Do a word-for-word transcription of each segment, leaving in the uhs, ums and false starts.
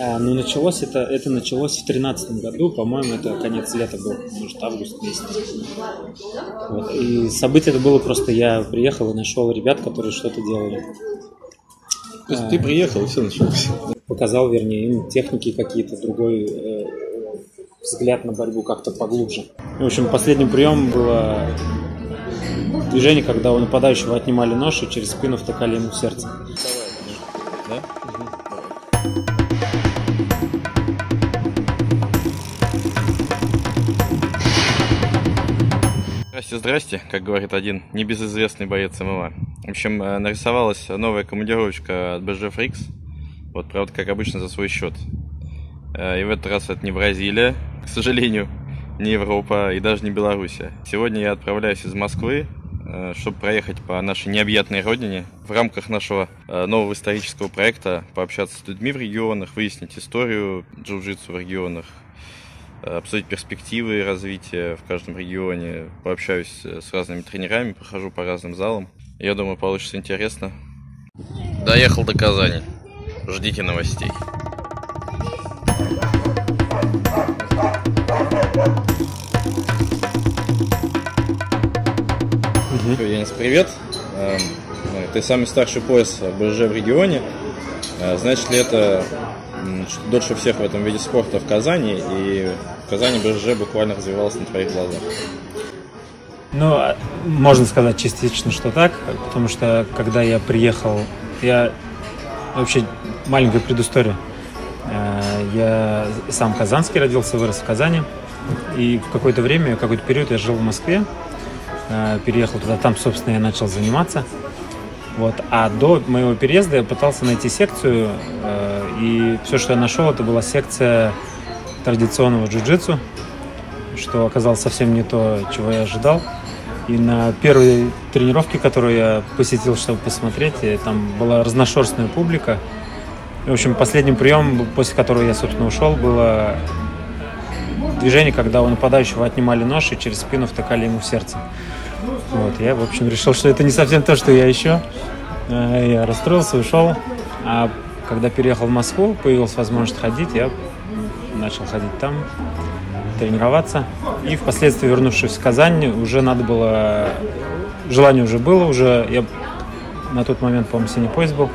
А, ну, началось это, это началось в тринадцатом году, по-моему, это конец лета был, может, август месяц. Вот. И событие это было просто, я приехал и нашел ребят, которые что-то делали. То есть а, ты приехал, и все началось. Показал, вернее, им техники какие-то, другой э, взгляд на борьбу как-то поглубже. В общем, последним приемом было движение, когда у нападающего отнимали нож и через спину втыкали ему в сердце. Да? Угу. Здрасте, здрасте, как говорит один небезызвестный боец ММА. В общем, нарисовалась новая командировочка от би джи Freaks. Вот, правда, как обычно, за свой счет. И в этот раз это не Бразилия, к сожалению, не Европа и даже не Белоруссия. Сегодня я отправляюсь из Москвы, чтобы проехать по нашей необъятной родине. В рамках нашего нового исторического проекта пообщаться с людьми в регионах, выяснить историю джиу-джитсу в регионах, обсудить перспективы развития в каждом регионе, пообщаюсь с разными тренерами, похожу по разным залам. Я думаю, получится интересно. Доехал до Казани. Ждите новостей. Угу. Янис, привет. Ты самый старший пояс би джи в регионе. Значит ли это, что дольше всех в этом виде спорта в Казани, и в Казани би джи буквально развивалась на твоих глазах? Ну, можно сказать частично, что так, потому что когда я приехал, я вообще маленькая предыстория. Я сам казанский, родился, вырос в Казани, и в какое-то время, какой-то период я жил в Москве, переехал туда, там, собственно, я начал заниматься. Вот. А до моего переезда я пытался найти секцию, и все, что я нашел, это была секция традиционного джиу-джитсу, что оказалось совсем не то, чего я ожидал. И на первой тренировке, которую я посетил, чтобы посмотреть, там была разношерстная публика. И, в общем, последним приемом, после которого я, собственно, ушел, было движение, когда у нападающего отнимали нож и через спину втыкали ему в сердце. Вот, я, в общем, решил, что это не совсем то, что я ищу. Я расстроился, ушел. А когда переехал в Москву, появилась возможность ходить, я начал ходить там, тренироваться. И впоследствии, вернувшись в Казань, уже надо было... Желание уже было, уже... Я на тот момент, по-моему, синий пояс был.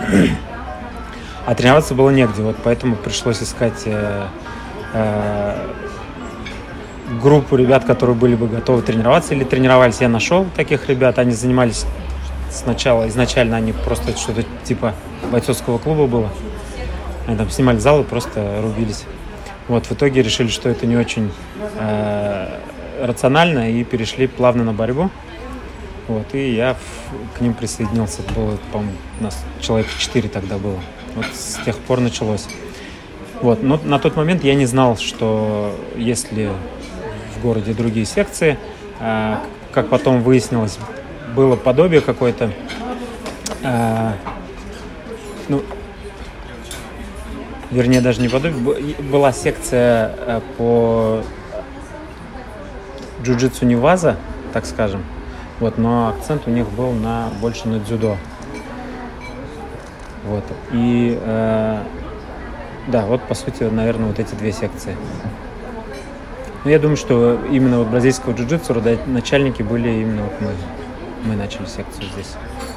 А тренироваться было негде. Вот поэтому пришлось искать э, э, группу ребят, которые были бы готовы тренироваться или тренировались. Я нашел таких ребят. Они занимались сначала, изначально они просто что-то типа бойцовского клуба было. Они там снимали зал и просто рубились. Вот, в итоге решили, что это не очень э, рационально, и перешли плавно на борьбу. Вот, и я в, к ним присоединился. Это было, по-моему, у нас человек четыре тогда было. Вот с тех пор началось. Вот, но на тот момент я не знал, что есть ли в городе другие секции. Э, как потом выяснилось, было подобие какое-то. Э, ну, Вернее, даже не подобие. Была секция по джиу-джитсу Неваза, так скажем. Вот, но акцент у них был на, больше на дзюдо. Вот. И э, да, вот по сути, наверное, вот эти две секции. Но я думаю, что именно вот бразильского джиу-джитсу родоначальники были именно вот мы. Мы начали секцию здесь.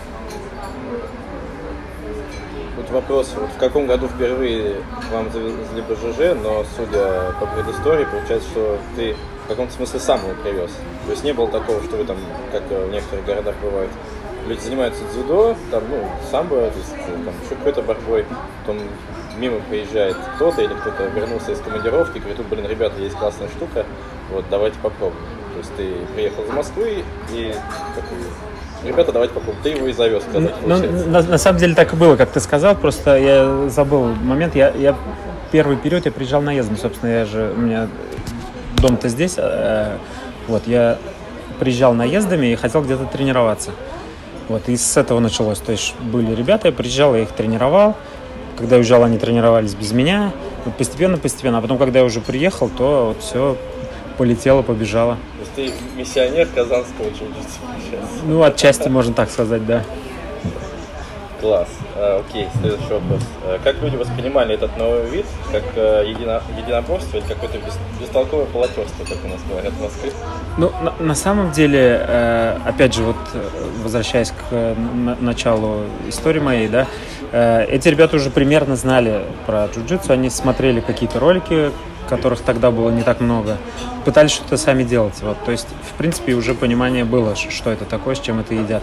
Вопрос, вот в каком году впервые вам завезли би джи джи, но судя по предыстории, получается, что ты в каком-то смысле сам его привез. То есть не было такого, что вы там, как в некоторых городах бывает, люди занимаются дзюдо, там, ну, самбо, то есть, там, еще какой-то борьбой, потом мимо приезжает кто-то или кто-то вернулся из командировки, говорит, тут, блин, ребята, есть классная штука, вот, давайте попробуем. То есть ты приехал из Москвы и такой... Ребята, давайте попробуем. Ты его и завез, сказать, ну, на, на самом деле так и было, как ты сказал, просто я забыл момент. Я, я первый период я приезжал наездом, собственно, я же, у меня дом-то здесь, э, вот, я приезжал наездами и хотел где-то тренироваться. Вот, и с этого началось, то есть были ребята, я приезжал, я их тренировал, когда я уезжал, они тренировались без меня, вот постепенно-постепенно, а потом, когда я уже приехал, то вот все полетело, побежало. То есть ты миссионер казанского джиу-джитсу сейчас? Ну, отчасти можно так сказать, да. Класс. А, окей, следующий вопрос. А, как люди воспринимали этот новый вид? Как а, едино, единоборство или какое-то бес, бестолковое полотерство, как у нас говорят в Москве? Ну, на, на самом деле, э, опять же, вот возвращаясь к на, началу истории моей, да, э, эти ребята уже примерно знали про джиу-джитсу, они смотрели какие-то ролики, которых тогда было не так много, пытались что-то сами делать. Вот. То есть, в принципе, уже понимание было, что это такое, с чем это едят.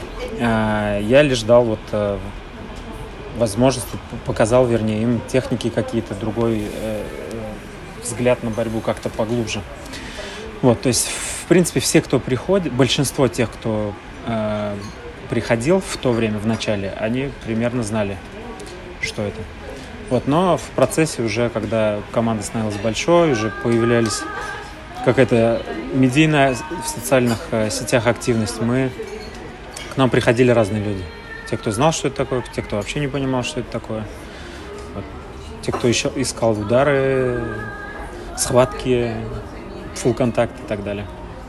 Я лишь дал вот возможность, показал, вернее, им техники какие-то, другой взгляд на борьбу как-то поглубже. Вот, то есть, в принципе, все, кто приходит, большинство тех, кто э, приходил в то время, в начале, они примерно знали, что это. Вот, но в процессе уже, когда команда становилась большой, уже появлялись какая-то медийная в социальных э, сетях активность, мы к нам приходили разные люди. Те, кто знал, что это такое, те, кто вообще не понимал, что это такое. Вот. Те, кто еще искал удары, схватки, фулл-контакт и так далее.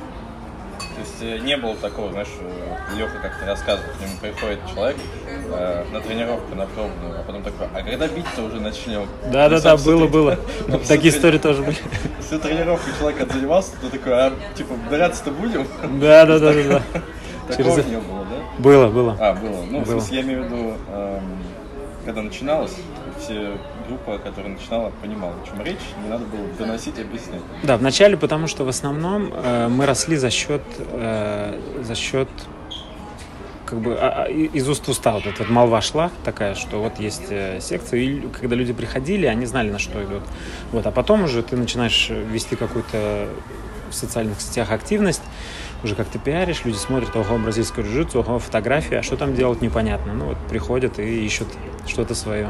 То есть не было такого, знаешь, Леха как-то рассказывал, к нему приходит человек э, на тренировку, на пробную, а потом такой, а когда бить-то уже начнем? Да-да-да, было-было. Такие истории тоже были. Всю тренировку человек отзанимался, то такой, а типа, драться-то будем? Да-да-да. Такого не было, да? Было, было. А, было. Ну, в смысле, я имею в виду, когда начиналось, все группа, которая начинала, понимала, о чем речь, не надо было доносить и объяснять. Да, вначале, потому что в основном э, мы росли за счет, э, за счет как бы а, из уст в уста. Вот эта вот молва шла такая, что вот есть э, секция, и когда люди приходили, они знали, на что идут. Вот, а потом уже ты начинаешь вести какую-то в социальных сетях активность, уже как-то пиаришь, люди смотрят, ого, бразильское джиу-джитсу, ого, фотографии, а что там делать, непонятно. Ну вот приходят и ищут что-то свое.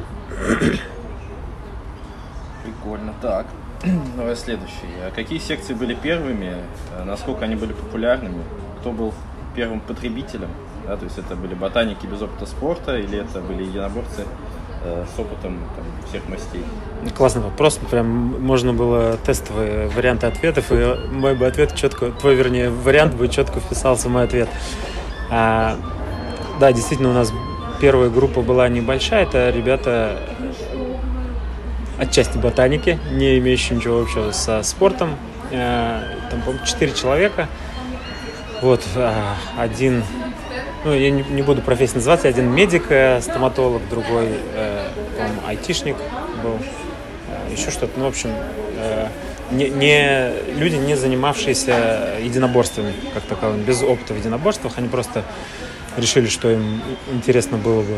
Прикольно. Так, давай следующий. А какие секции были первыми? Насколько они были популярными? Кто был первым потребителем? Да, то есть это были ботаники без опыта спорта или это были единоборцы э, с опытом там, всех мастей? Классный вопрос. Прям можно было тестовые варианты ответов, и мой бы ответ четко, твой, вернее, вариант бы четко вписался в мой ответ. А, да, действительно, у нас первая группа была небольшая. Это ребята отчасти ботаники, не имеющие ничего общего со спортом. Там, по-моему, четыре человека. Вот, один, ну, я не, не буду профессию называть, один медик, стоматолог, другой, по-моему, айтишник был, еще что-то. Ну, в общем, не, не, люди, не занимавшиеся единоборствами, как таковым, без опыта в единоборствах, они просто решили, что им интересно было бы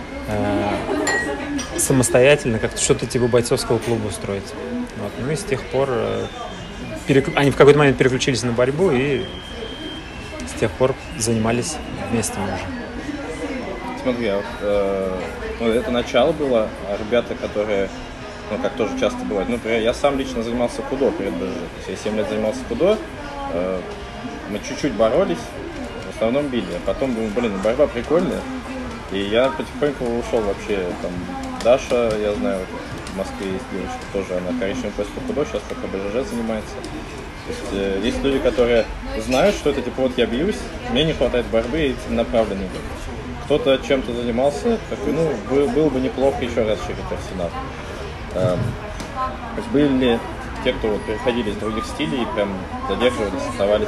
самостоятельно как-то что-то типа бойцовского клуба устроить. Вот. Ну и с тех пор э, перек... они в какой-то момент переключились на борьбу и с тех пор занимались вместе уже. Смотри, а вот, э, ну, это начало было, а ребята, которые, ну как тоже часто бывает, ну, например, я сам лично занимался кудо перед БЖ. То есть я семь лет занимался кудо, э, мы чуть-чуть боролись, в основном били, а потом думаю, блин, борьба прикольная, и я потихоньку ушел вообще там. Даша, я знаю, вот в Москве есть девушка, тоже она коричневый пояс по кудо, сейчас пока БЖЖ занимается. То есть, э, есть люди, которые знают, что это типа вот я бьюсь, мне не хватает борьбы и направленный бой. Кто-то чем-то занимался, такой, ну, был, было бы неплохо еще раз расширить арсенал. Эм, то есть были ли те, кто вот переходили из других стилей и прям задерживались, оставались?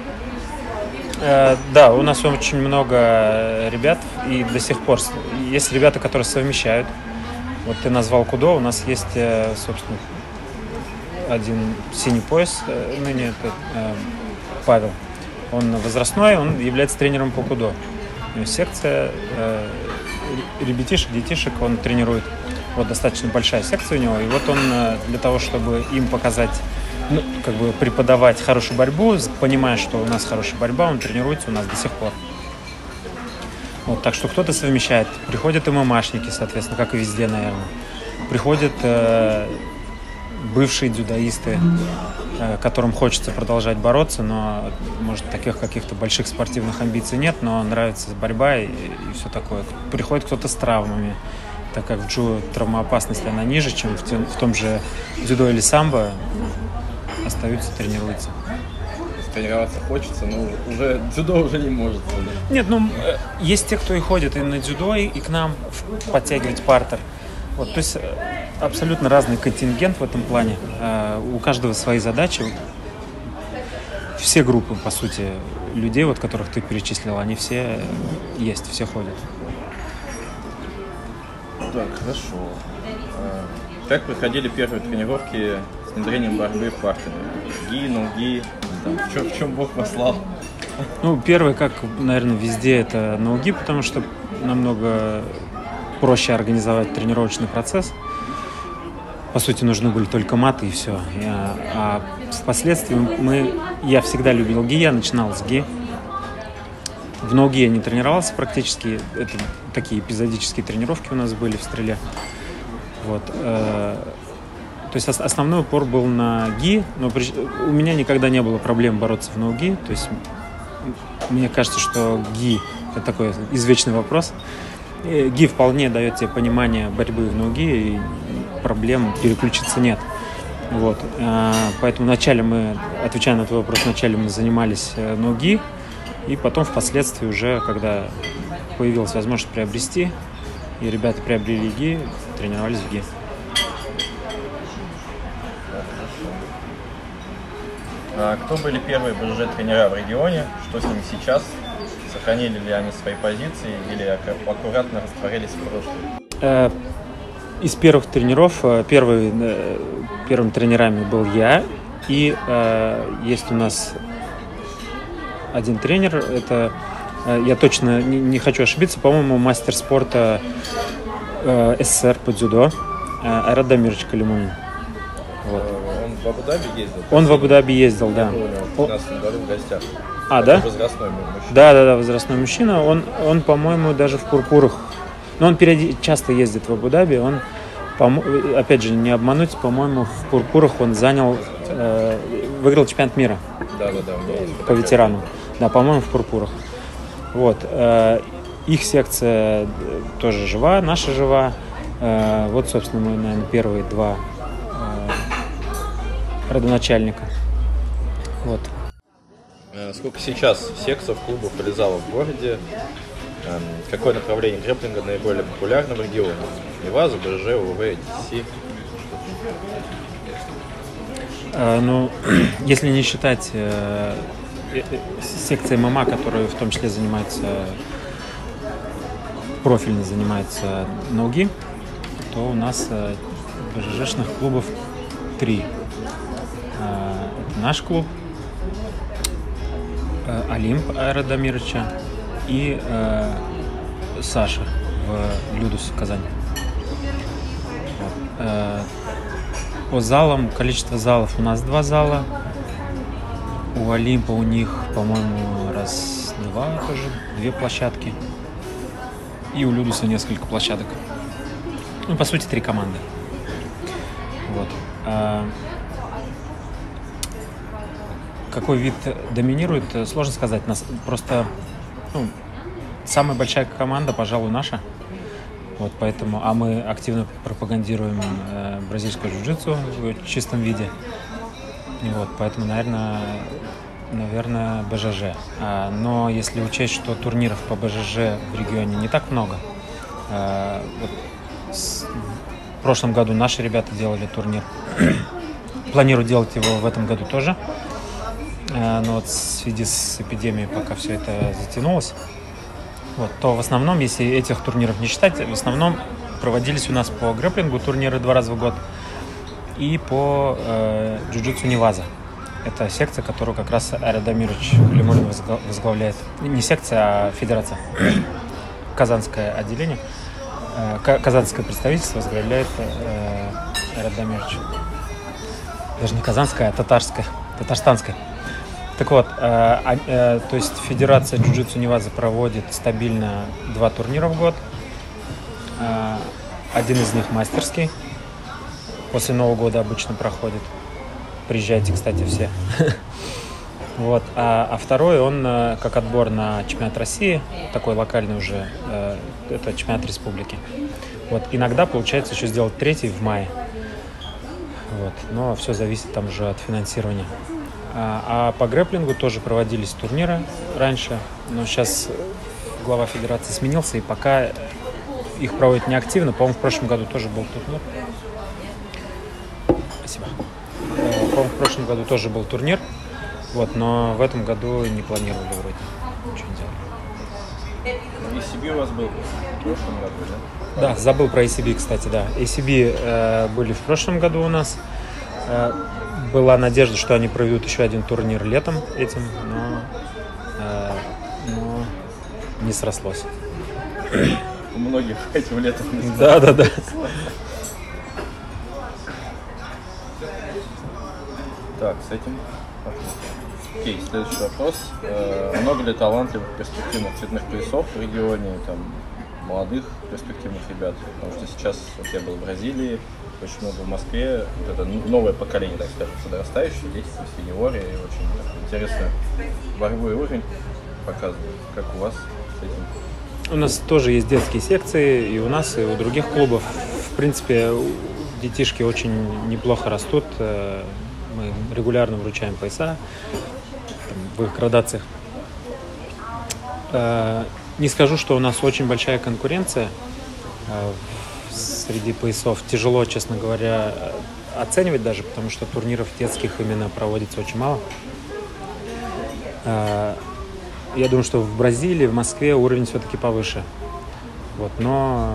Э, да, у нас очень много ребят, и до сих пор есть ребята, которые совмещают. Вот ты назвал кудо, у нас есть, собственно, один синий пояс, ныне это Павел. Он возрастной, он является тренером по кудо. У него секция ребятишек, детишек он тренирует. Вот достаточно большая секция у него. И вот он для того, чтобы им показать, ну, как бы преподавать хорошую борьбу, понимая, что у нас хорошая борьба, он тренируется у нас до сих пор. Вот, так что кто-то совмещает. Приходят и мамашники, соответственно, как и везде, наверное. Приходят э, бывшие дзюдоисты, э, которым хочется продолжать бороться, но, может, таких каких-то больших спортивных амбиций нет, но нравится борьба и, и все такое. Приходит кто-то с травмами, так как в джиу травмоопасность она ниже, чем в, тем, в том же дзюдо или самбо, остаются, тренируются. тренироваться хочется, но уже дзюдо уже не может. Нет, ну, есть те, кто и ходит и на дзюдо, и к нам подтягивать партер. Вот, то есть абсолютно разный контингент в этом плане. У каждого свои задачи. Все группы, по сути, людей, вот, которых ты перечислил, они все есть, все ходят. Так, хорошо. Как проходили первые тренировки с внедрением борьбы в партере? Ги, ноги, в чем, в чем Бог послал? Ну, первый, как, наверное, везде, это ноги, потому что намного проще организовать тренировочный процесс. По сути, нужны были только маты и все. Я, а впоследствии мы, я всегда любил ги, я начинал с ги. В ноги я не тренировался практически. Это такие эпизодические тренировки у нас были в стреле. Вот. То есть основной упор был на ги, но у меня никогда не было проблем бороться в ноги. То есть мне кажется, что ги – это такой извечный вопрос. Ги вполне дает тебе понимание борьбы в ноги, и проблем переключиться нет. Вот. Поэтому вначале мы, отвечая на твой вопрос, вначале мы занимались ноги, и потом впоследствии уже, когда появилась возможность приобрести, и ребята приобрели ги, тренировались в ги. А кто были первые БЖЖ-тренера в регионе? Что с ними сейчас? Сохранили ли они свои позиции или аккуратно растворились в прошлом? Из первых тренеров, первый, первыми тренерами был я, и э, есть у нас один тренер, это, я точно не, не хочу ошибиться, по-моему, мастер спорта э, СССР по дзюдо, э, Айрат Дамирович Калимуллин. Вот. Он в Абу-Даби ездил? Он в Абу-Даби ездил, да. В двенадцатом году в гостях. А, это да? Возрастной мужчина. Да, да, да, возрастной мужчина. Он, он по-моему, даже в пурпурах. Но он периоди... часто ездит в Абу-Даби. Он, по... опять же, не обмануть, по-моему, в пурпурах он занял, э, выиграл чемпионат мира. Да, да, да. По ветерану. Да, по-моему, в пурпурах. Вот. Э, их секция тоже жива, наша жива. Э, вот, собственно, мы, наверное, первые два э, родоначальника. Вот. Сколько сейчас секций, клубов или залов в городе? Какое направление грэпплинга наиболее популярно в регионе? Неваза, БЖЖ, УВВ, ди си? Ну, если не считать э, э, секции ММА, которые в том числе занимаются, профильно занимаются ноги, то у нас э, БЖЖшных клубов три. Э, это наш клуб, Олимп Айрата Дамировича и э, Саша в Людус в Казани. Вот. Э, по залам, количество залов у нас два зала. У Олимпа у них, по-моему, раз-два тоже, две площадки. И у Людуса несколько площадок. Ну, по сути, три команды. Вот. Э, Какой вид доминирует, сложно сказать. Нас просто, ну, самая большая команда, пожалуй, наша. Вот поэтому, а мы активно пропагандируем э, бразильскую джиу-джитсу в чистом виде. И вот, поэтому, наверное, наверное, БЖЖ. А, но если учесть, что турниров по БЖЖ в регионе не так много, э, вот с, в прошлом году наши ребята делали турнир. Планирую делать его в этом году тоже. Но вот в связи с эпидемией пока все это затянулось, вот, то в основном, если этих турниров не считать, в основном проводились у нас по грэпплингу турниры два раза в год и по э, джиу-джитсу Неваза. Это секция, которую как раз Айрат Дамирович Калимуллин возглавляет. Не секция, а федерация. Казанское отделение, э, казанское представительство возглавляет э, Айрат Дамирович. Даже не казанское, а татарское, татарстанское. Так вот, э, э, то есть Федерация джиу-джитсу Неваза проводит стабильно два турнира в год. Э, один из них мастерский. После Нового года обычно проходит. Приезжайте, кстати, все. Вот. А, а второй, он э, как отбор на чемпионат России, такой локальный уже, э, это чемпионат республики. Вот. Иногда получается еще сделать третий в мае. Вот. Но все зависит там уже от финансирования. А по грэпплингу тоже проводились турниры раньше, но сейчас глава федерации сменился, и пока их проводят неактивно. По-моему, в прошлом году тоже был турнир. Спасибо. По-моему, в прошлом году тоже был турнир, вот, но в этом году не планировали вроде ничего не делать. и си би у вас был в прошлом году, да? Да, забыл про эй си би, кстати, да. эй си би э, были в прошлом году у нас. Э, была надежда, что они проведут еще один турнир летом этим, но, э, но не срослось. У многих этим летом не срослось. Да, да, да. Так, с этим. Окей, следующий вопрос. Э, много ли талантливых перспективных цветных поясов в регионе, там, молодых перспективных ребят? Потому что сейчас, вот я был в Бразилии, очень много в Москве, вот это новое поколение, так скажем, подрастающее, дети в сеньоре, и очень так, интересно борьбу и уровень показывают. Как у вас с этим? У нас тоже есть детские секции, и у нас, и у других клубов. В принципе, детишки очень неплохо растут. Мы регулярно вручаем пояса там, в их градациях. Не скажу, что у нас очень большая конкуренция среди поясов. Тяжело, честно говоря, оценивать даже, потому что турниров детских именно проводится очень мало. Я думаю, что в Бразилии, в Москве уровень все-таки повыше. Вот, но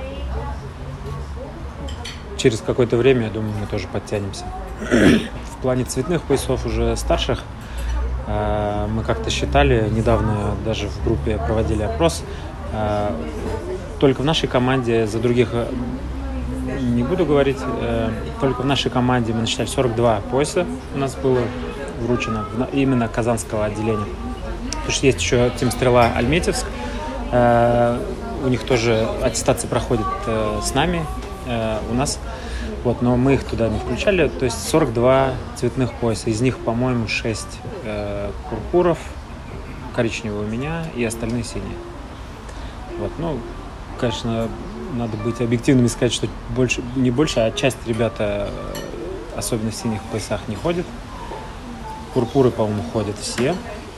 через какое-то время, я думаю, мы тоже подтянемся. В плане цветных поясов уже старших мы как-то считали, недавно даже в группе проводили опрос. Только в нашей команде, за других не буду говорить, только в нашей команде мы насчитали сорок два пояса у нас было вручено, именно казанского отделения. Потому что есть еще Тим Стрела Альметьевск, у них тоже аттестация проходит с нами, у нас, вот, но мы их туда не включали, то есть сорок два цветных пояса, из них, по-моему, шесть пурпуров, коричневый у меня и остальные синие. Вот, ну, конечно, надо быть объективным и сказать, что больше, не больше, а часть ребята, особенно в синих поясах, не ходит. Пурпуры, по-моему, ходят все.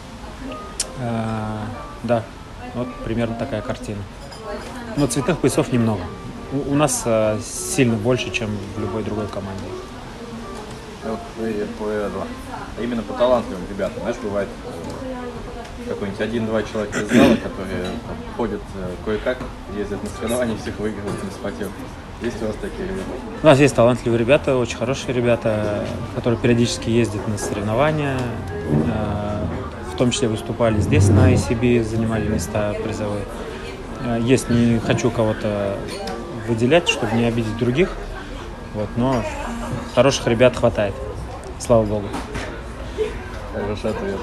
А, да, вот примерно такая картина. Но цветных поясов немного. У, у нас а, сильно больше, чем в любой другой команде. Вот вы по, именно по талантливым ребятам, знаешь, бывает какой-нибудь один-два человека из зала, которые там, ходят кое-как, ездят на соревнования, всех выигрывают на спотек. Есть у вас такие ребята? У нас есть талантливые ребята, очень хорошие ребята, которые периодически ездят на соревнования, в том числе выступали здесь на эй си би, занимали места призовые. Есть, не хочу кого-то выделять, чтобы не обидеть других, вот, но хороших ребят хватает, слава богу. Хороший ответ.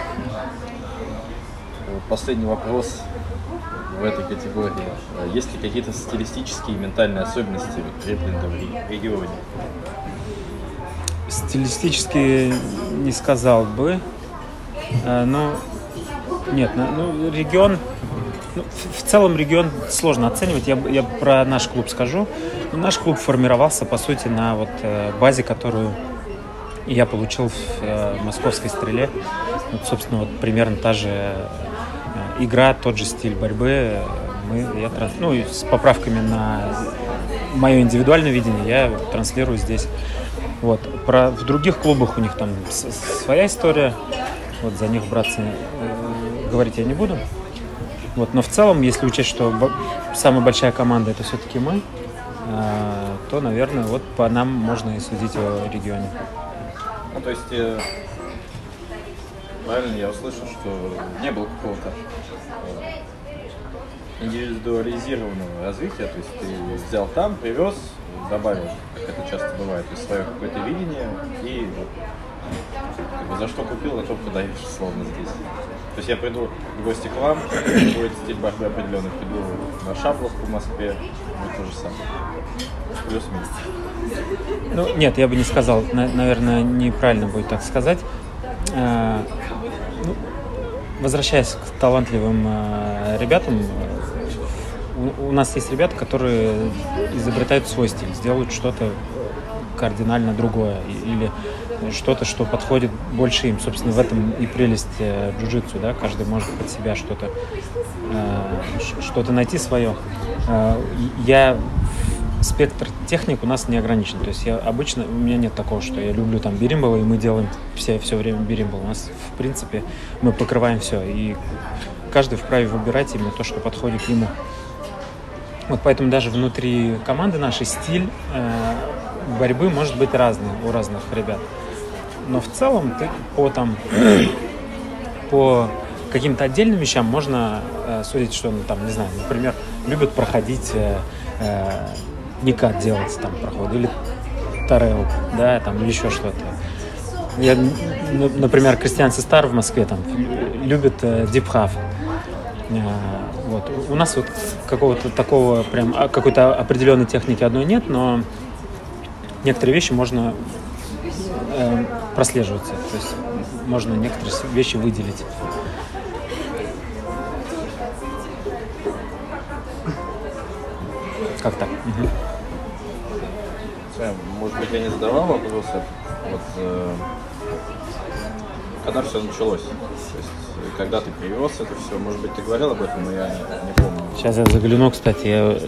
Последний вопрос в этой категории. Есть ли какие-то стилистические и ментальные особенности грэпплинга в регионе? Стилистически не сказал бы, но нет, ну, регион, ну, в целом регион сложно оценивать, я, я про наш клуб скажу. Наш клуб формировался, по сути, на вот базе, которую я получил в московской стреле. Вот, собственно, вот примерно та же игра, тот же стиль борьбы. Мы, я транс... Ну, и с поправками на мое индивидуальное видение я транслирую здесь. Вот. Про... В других клубах у них там своя история. Вот за них, братцы, говорить я не буду. Вот. Но в целом, если учесть, что б... самая большая команда это все-таки мы, то, наверное, вот по нам можно и судить о регионе. Ну, то есть, э, правильно я услышал, что не было какого-то э, индивидуализированного развития, то есть ты взял там, привез, добавил, как это часто бывает, из свое какое-то видение, и вот, как бы, за что купил, на то продаешь, словно здесь. То есть я приду в гости к вам, будет стиль борьбы определенный, приду на Шабловку в Москве, будет то же самое. Плюс-минус. Ну, нет, я бы не сказал, наверное, неправильно будет так сказать. Ну, возвращаясь к талантливым ребятам, у нас есть ребята, которые изобретают свой стиль, сделают что-то кардинально другое или что-то, что подходит больше им. Собственно, в этом и прелесть джиу-джитсу, да, каждый может под себя что-то, что-то найти свое. Я спектр техник у нас не ограничен. То есть я обычно, у меня нет такого, что я люблю там биримбол, и мы делаем все, все время биримбол. У нас, в принципе, мы покрываем все. И каждый вправе выбирать именно то, что подходит ему. Вот поэтому даже внутри команды нашей стиль э, борьбы может быть разный у разных ребят. Но в целом ты по, там, по каким-то отдельным вещам можно э, судить, что, ну, там, не знаю, например, любят проходить э, э, никат делать там проход, или тарел, да, там, или еще что-то. Я, например, Кристиан Систар в Москве там любит э, дипхав. Э, вот. У нас вот какого-то такого прям какой-то определенной техники одной нет, но некоторые вещи можно э, прослеживаться, то есть можно некоторые вещи выделить. Как так? Угу. Может быть, я не задавал вопросы, вот, э, когда все началось? То есть, когда ты привез это все? Может быть, ты говорил об этом, но я не помню. Сейчас я загляну, кстати, я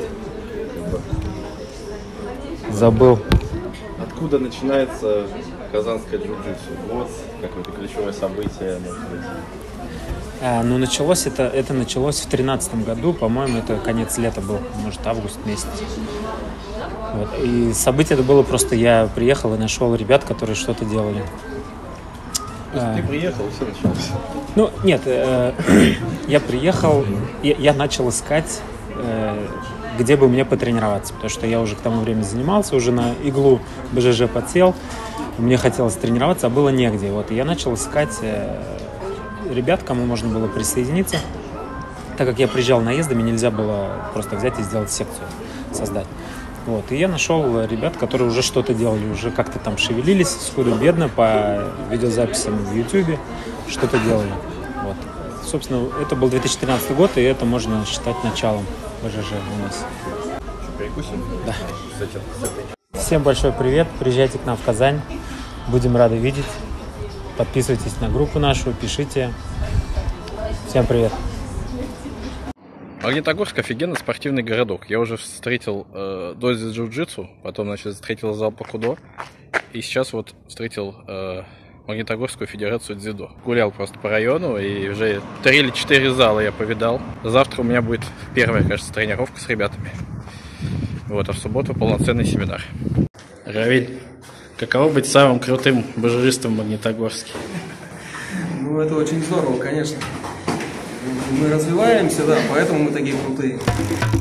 забыл. Откуда начинается казанское джиу-джитсу? Вот какое-то ключевое событие, может быть. А, ну, началось это, это началось в тринадцатом году, по-моему, это конец лета был, может, август месяц. Вот. И событие это было просто, я приехал и нашел ребят, которые что-то делали. То есть а, ты приехал, и все началось? Ну, нет, э, я приехал, я, я начал искать, э, где бы мне потренироваться, потому что я уже к тому времени занимался, уже на иглу БЖЖ подсел, мне хотелось тренироваться, а было негде. Вот. И я начал искать э, ребят, кому можно было присоединиться. Так как я приезжал наездами, нельзя было просто взять и сделать секцию, создать. Вот. И я нашел ребят, которые уже что-то делали, уже как-то там шевелились, скудо-бедно, по видеозаписям в Ютубе что-то делали. Вот. Собственно, это был две тысячи тринадцатый год, и это можно считать началом БЖЖ у нас. Что, перекусим? Да. Всем большой привет, приезжайте к нам в Казань, будем рады видеть. Подписывайтесь на группу нашу, пишите. Всем привет. Магнитогорск офигенный спортивный городок. Я уже встретил э, дози джиу-джитсу, потом, значит, встретил зал по кудо, и сейчас вот встретил э, Магнитогорскую федерацию дзюдо. Гулял просто по району, и уже три или четыре зала я повидал. Завтра у меня будет первая, кажется, тренировка с ребятами. Вот, а в субботу полноценный семинар. Равиль, каково быть самым крутым бажеристом в Магнитогорске? Ну, это очень здорово, конечно. Мы развиваемся, да, поэтому мы такие крутые.